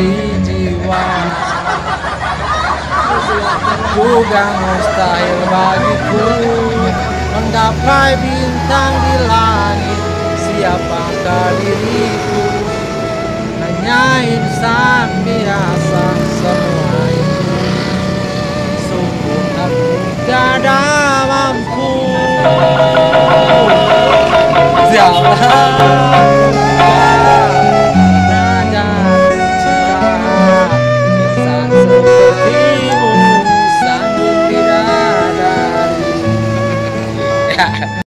di jiwa, juga mustahil bagiku menggapai bintang di langit. Siapakah diriku? Hanya insan biasa. Semua itu sungguh aku tiada mampu.